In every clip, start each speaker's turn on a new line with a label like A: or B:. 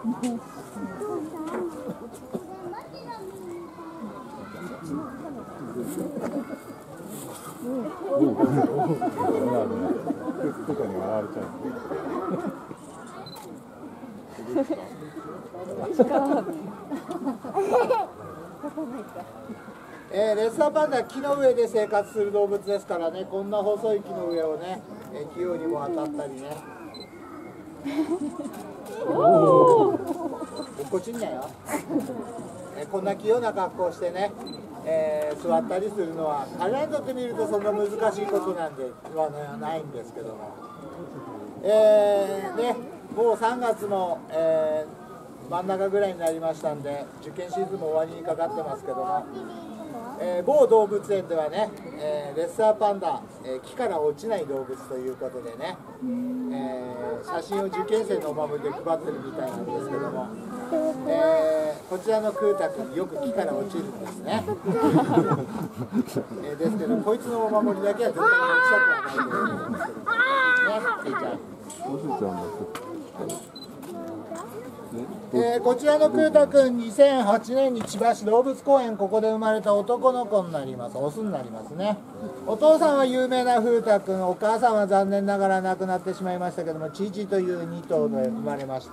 A: レッサーパンダは木の上で生活する動物ですからね、こんな細い木の上をね、器用にも渡ったりね。落っこちんなよ。こんな器用な格好をしてね、座ったりするのは彼らにとってみるとそんな難しいことなんではないんですけども、ね、もう3月も、真ん中ぐらいになりましたんで、受験シーズンも終わりにかかってますけども、某動物園ではね、レッサーパンダ、木から落ちない動物ということでね、写真を受験生のお守りで配ってるみたいなんですけども、こちらのクータ君よく木から落ちるんですね。ですけどこいつのお守りだけは絶対に落ちたくはないと思うんですけどね、ちゃん。こちらのクータ君、2008年に千葉市動物公園、ここで生まれた男の子になります。オスになりますね。お父さんは有名なフータ君、お母さんは残念ながら亡くなってしまいましたけども、チチという2頭で生まれました。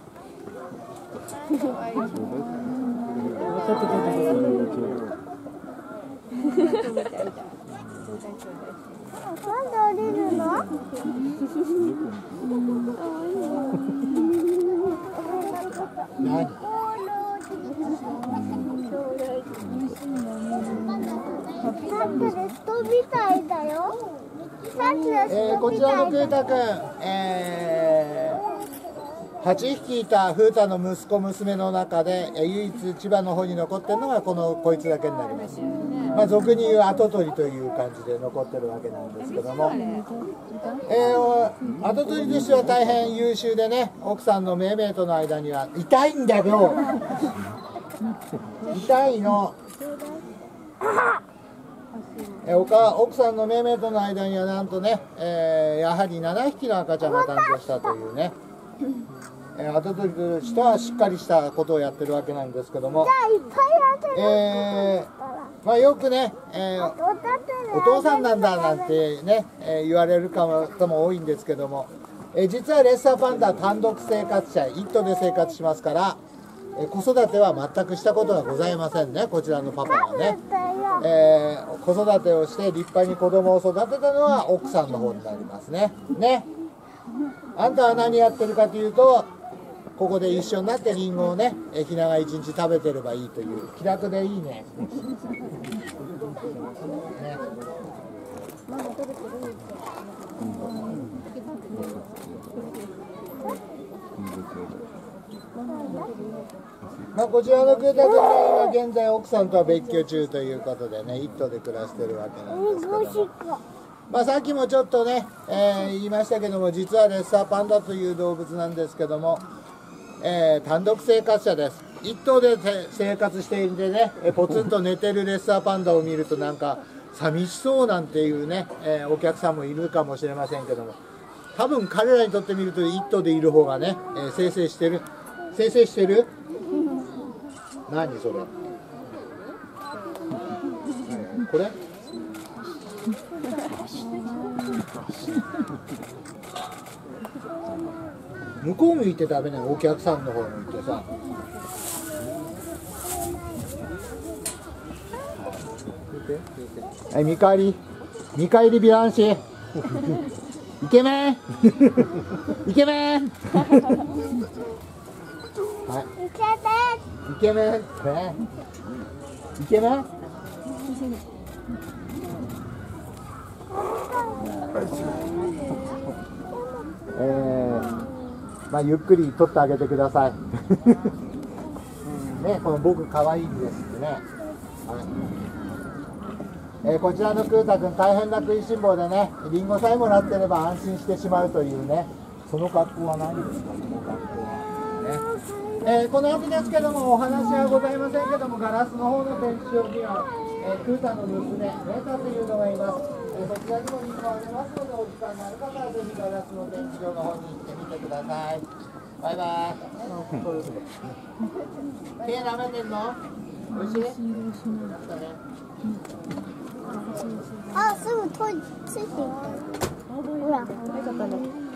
B: なんで降りるの？
A: 何？こちらのクータ君、8匹いたフータの息子娘の中で唯一千葉の方に残ってるのがこいつだけになります。まあ、俗に言う跡取りという感じで残ってるわけなんですけども、跡取りとしては大変優秀でね、奥さんのめいめいとの間には痛いんだよ痛いの。奥さんのめいめいとの間にはなんとね、やはり7匹の赤ちゃんが誕生したというね、跡取りとしてはしっかりしたことをやってるわけなんですけども、まあ、よくね、お父さんなんだなんてね、言われる方も多いんですけども、実はレッサーパンダは単独生活者、一頭で生活しますから、子育ては全くしたことがございませんね、こちらのパパはね。子育てをして立派に子供を育てたのは奥さんの方になりますね。あんたは何やってるかというと、ここで一緒になってリンゴをね、ひなが一日食べてればいいという気楽でいいね。まあ、こちらのクータ君は現在奥さんとは別居中ということでね、一頭で暮らしてるわけなんですけども、まあ、さっきもちょっとね、言いましたけども、実はレッサーパンダという動物なんですけども、単独生活者です。一頭で生活していてね、ポツンと寝てるレッサーパンダを見るとなんか寂しそうなんていうね、お客さんもいるかもしれませんけども、多分彼らにとってみると一頭でいる方がね、生成してる何それこれ向こう向いて食べない、お客さんの方向いてさ。はい、見返り美男子イケメンイケメンはい、イケメンね、イケメンまあ、ゆっくり取ってあげてくださいね、この僕可愛いんですってね、はい。こちらのクータ君大変な食いしん坊でね、リンゴさえもらってれば安心してしまうというね、その格好は何ですか、その格好は、ね。この後ですけども、お話はございませんけども、ガラスの方の展示場には、クータの娘メータというのがいます。そちらにもリンゴをあげますので、お時間のある方はぜひガラスの展示場の方に行ってみてください。 バイバイ。手舐めてんの？美味しい？
B: あ、すぐついていく。ほら。